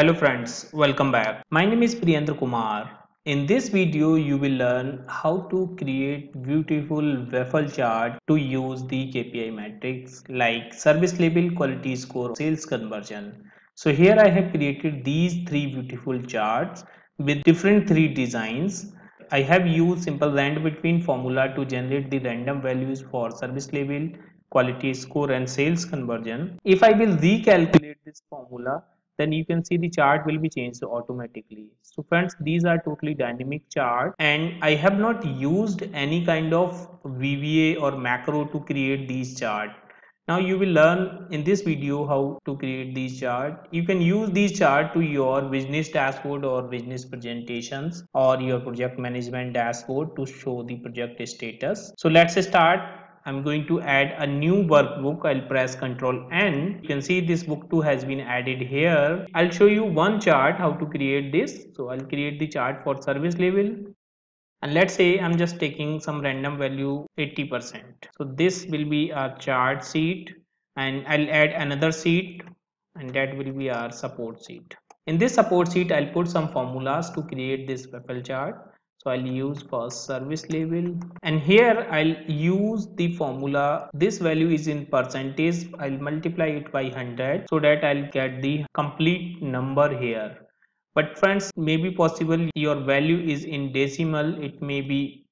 Hello friends, welcome back. My name is Priyendra Kumar. In this video, you will learn how to create beautiful waffle chart to use the KPI metrics like service level, quality score, sales conversion. So here I have created these three beautiful charts with different three designs. I have used simple rand between formula to generate the random values for service level, quality score and sales conversion. If I will recalculate this formula, then you can see the chart will be changed automatically. So friends, these are totally dynamic chart and I have not used any kind of VBA or macro to create these chart. Now you will learn in this video how to create these chart. You can use these chart to your business dashboard or business presentations or your project management dashboard to show the project status. So let's start. I'm going to add a new workbook. I'll press Ctrl N. You can see this book 2 has been added here. I'll show you one chart how to create this. So I'll create the chart for service level. And let's say I'm just taking some random value 80%. So this will be our chart sheet and I'll add another sheet and that will be our support sheet. In this support sheet, I'll put some formulas to create this waffle chart. So I'll use first service level and here I'll use the formula. This value is in percentage. I'll multiply it by 100 so that I'll get the complete number here. But friends, may be possible your value is in decimal, it may be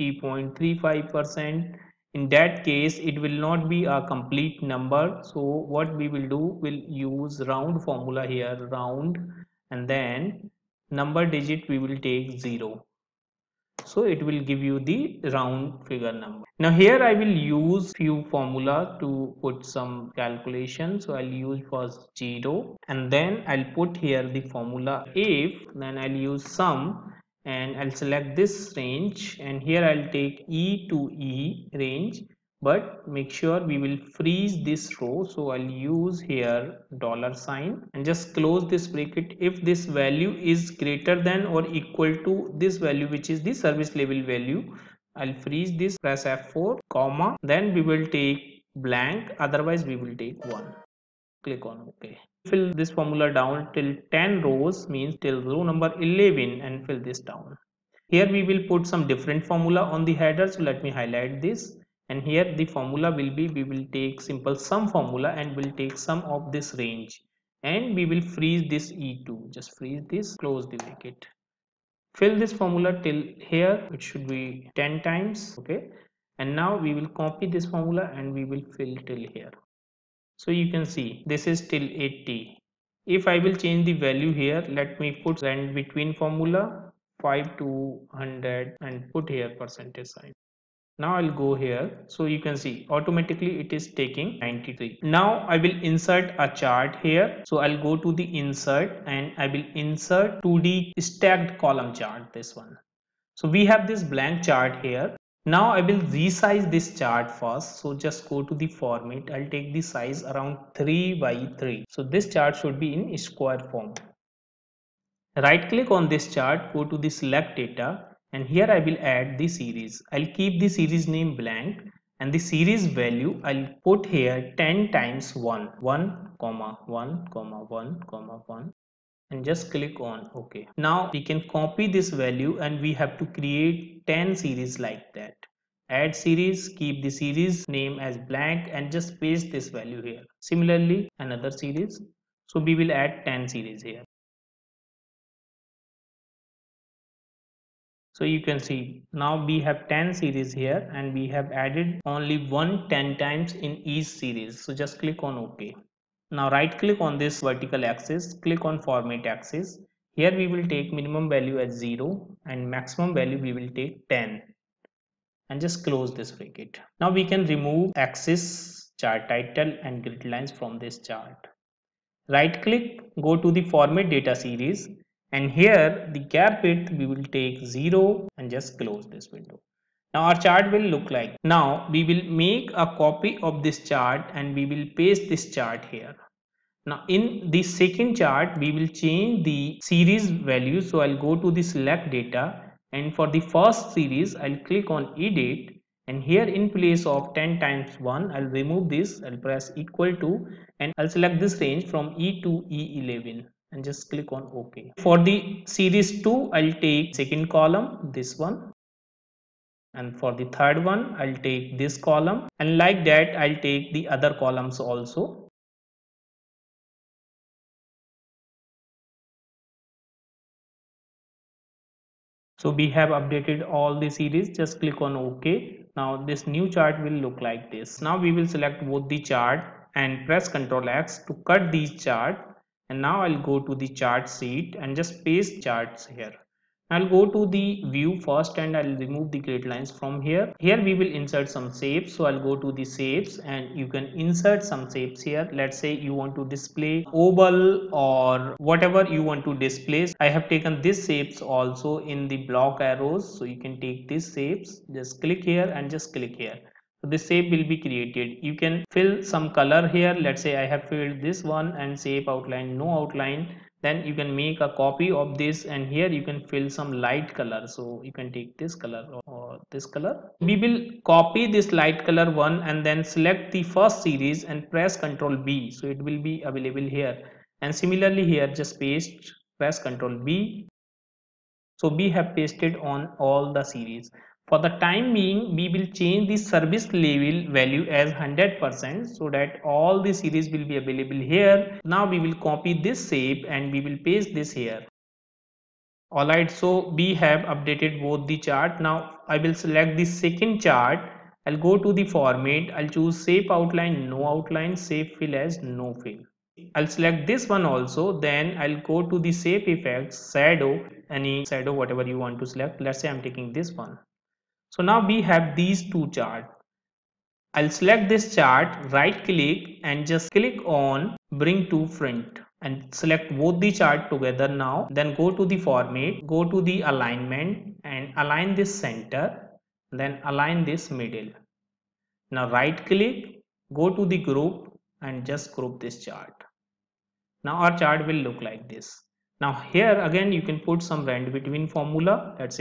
80.35%. In that case, it will not be a complete number. So what we will do, we'll use round formula here, round, and then number digit we will take 0. So it will give you the round figure number. Now here I will use few formula to put some calculation. So I'll use first 0 and then I'll put here the formula if, then I'll use sum and I'll select this range and here I'll take E to E range, but make sure we will freeze this row. So I'll use here dollar sign and just close this bracket if this value is greater than or equal to this value, which is the service level value. I'll freeze this, press F4 comma, then we will take blank, otherwise we will take 1. Click on OK. Fill this formula down till 10 rows, means till row number 11, and fill this down. Here we will put some different formula on the header, so let me highlight this. And here the formula will be, we will take simple sum formula and we'll take sum of this range and we will freeze this E2. Just freeze this, close the bracket. Fill this formula till here, it should be 10 times, okay. And now we will copy this formula and we will fill till here. So you can see this is till 80. If I will change the value here, let me put rand between formula 5 to 100 and put here percentage sign. Now I'll go here, so you can see automatically it is taking 93. Now I will insert a chart here, so I'll go to the insert and I will insert 2D stacked column chart, this one. So we have this blank chart here. Now I will resize this chart first, so just go to the format. I'll take the size around 3 by 3. So this chart should be in square form. Right click on this chart, go to the select data and here I will add the series. I'll keep the series name blank and the series value I'll put here 10 times 1, 1 comma 1 comma 1 comma 1 and just click on OK. Now we can copy this value and we have to create 10 series like that. Add series, keep the series name as blank and just paste this value here. Similarly another series. So we will add 10 series here. So you can see now we have 10 series here and we have added only 10 times in each series. So just click on OK. Now right click on this vertical axis, click on format axis. Here we will take minimum value as 0 and maximum value we will take 10 and just close this bracket. Now we can remove axis, chart title and grid lines from this chart. Right click, go to the format data series and here the gap width we will take 0 and just close this window. Now our chart will look like. Now we will make a copy of this chart and we will paste this chart here. Now in the second chart we will change the series value. So I'll go to the select data and for the first series I'll click on edit and here in place of 10 times 1 I'll remove this, I'll press equal to and I'll select this range from E to E11 and just click on OK. For the series 2, I'll take second column, this one, and for the third one I'll take this column, and like that I'll take the other columns also. So we have updated all the series, just click on OK. Now this new chart will look like this. Now we will select both the chart and press Ctrl X to cut these chart, and now I'll go to the chart sheet and just paste charts here. I'll go to the view first and I'll remove the grid lines from here. Here we will insert some shapes. So I'll go to the shapes and you can insert some shapes here. Let's say you want to display oval or whatever you want to display. I have taken these shapes also in the block arrows. So you can take these shapes, just click here and just click here. So this shape will be created. You can fill some color here. Let's say I have filled this one and shape outline, no outline. Then you can make a copy of this, and here you can fill some light color. So you can take this color or this color. We will copy this light color one and then select the first series and press Ctrl B. So it will be available here. And similarly here, just paste, press Ctrl B. So we have pasted on all the series. For the time being, we will change the service level value as 100% so that all the series will be available here. Now we will copy this shape and we will paste this here. Alright, so we have updated both the chart. Now I will select the second chart. I'll go to the format. I'll choose shape outline, no outline, shape fill as no fill. I'll select this one also, then I'll go to the shape effects, shadow, any shadow whatever you want to select. Let's say I'm taking this one. So now we have these two charts. I'll select this chart, right click and just click on bring to front and select both the chart together now. Then go to the format, go to the alignment and align this center, then align this middle. Now right click, go to the group and just group this chart. Now our chart will look like this. Now here again you can put some rand between formula, let's say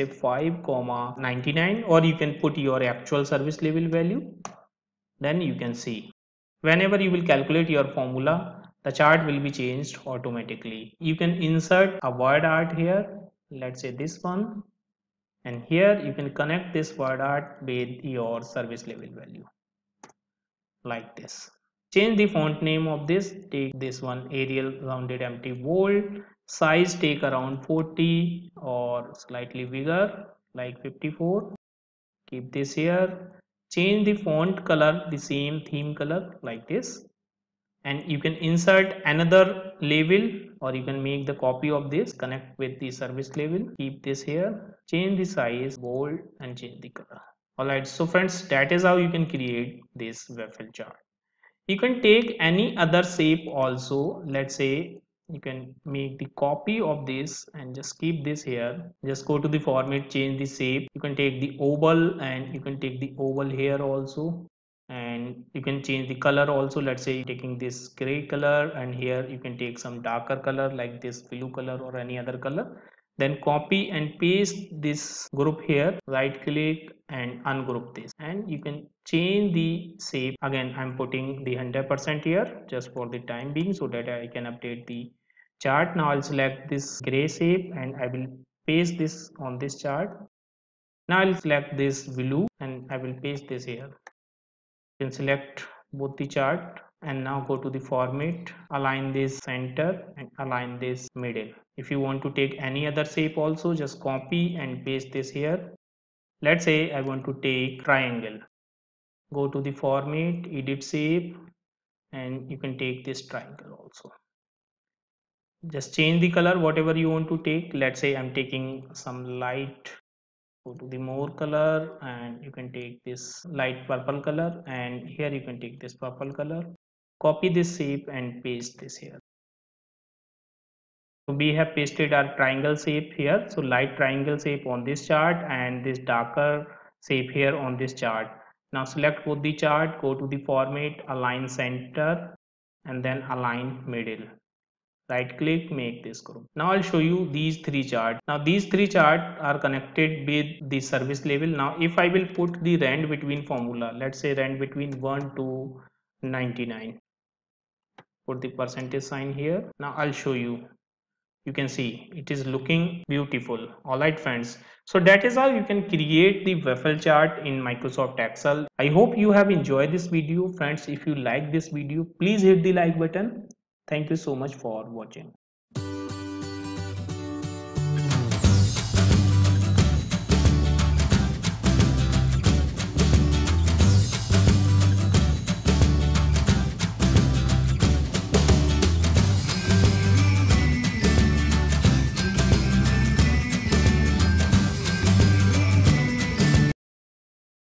5,99, or you can put your actual service level value. Then you can see whenever you will calculate your formula, the chart will be changed automatically. You can insert a word art here, let's say this one, and here you can connect this word art with your service level value like this. Change the font name of this, take this one Arial rounded empty bold, size take around 40 or slightly bigger like 54. Keep this here, change the font color, the same theme color like this, and you can insert another label or you can make the copy of this, connect with the service label, keep this here, change the size, bold, and change the color. Alright, so friends, that is how you can create this waffle chart. You can take any other shape also. Let's say you can make the copy of this and just keep this here. Just go to the format, change the shape. You can take the oval and you can take the oval here also, and you can change the color also. Let's say you're taking this gray color and here you can take some darker color like this blue color or any other color. Then copy and paste this group here, right click and ungroup this, and you can change the shape. Again I'm putting the 100% here just for the time being so that I can update the chart. Now I'll select this gray shape and I will paste this on this chart. Now I'll select this blue and I will paste this here. You can select both the chart and now go to the format, align this center and align this middle. If you want to take any other shape also, just copy and paste this here. Let's say I want to take triangle. Go to the format, edit shape, and you can take this triangle also. Just change the color whatever you want to take. Let's say I'm taking some light, go to the more color and you can take this light purple color, and here you can take this purple color, copy this shape and paste this here. So we have pasted our triangle shape here, so light triangle shape on this chart and this darker shape here on this chart. Now select both the chart, go to the format, align center and then align middle. Right click, make this group. Now I'll show you these three charts. Now these three charts are connected with the service level. Now if I will put the rand between formula, let's say rand between 1 to 99, put the percentage sign here. Now I'll show you. You can see it is looking beautiful. All right, friends. So that is how you can create the waffle chart in Microsoft Excel. I hope you have enjoyed this video. Friends, if you like this video, please hit the like button. Thank you so much for watching.